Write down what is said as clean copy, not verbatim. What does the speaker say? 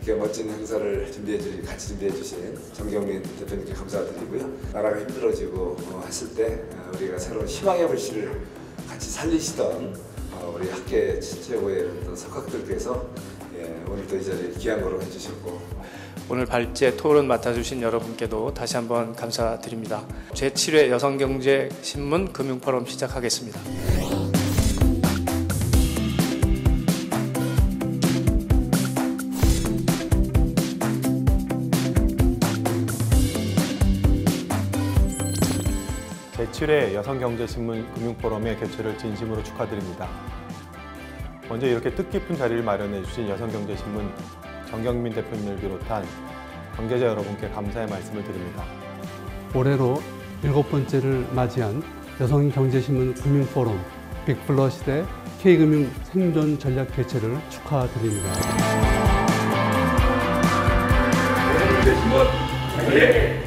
이렇게 멋진 행사를 같이 준비해 주신 정경민 대표님께 감사드리고요. 나라가 힘들어지고 했을 때 우리가 새로운 희망의 불씨를 같이 살리시던 우리 학계 최고의 어떤 석학들께서 오늘도 이 자리에 귀한 거로 해주셨고, 오늘 발제 토론 맡아주신 여러분께도 다시 한번 감사드립니다. 제7회 여성경제신문 금융포럼 시작하겠습니다. 제7회 여성경제신문 금융포럼의 개최를 진심으로 축하드립니다. 먼저 이렇게 뜻깊은 자리를 마련해 주신 여성경제신문 정경민 대표님을 비롯한 관계자 여러분께 감사의 말씀을 드립니다. 올해로 7번째를 맞이한 여성경제신문 금융포럼 빅플러 시대 K금융 생존 전략 개최를 축하드립니다. 여성경제신문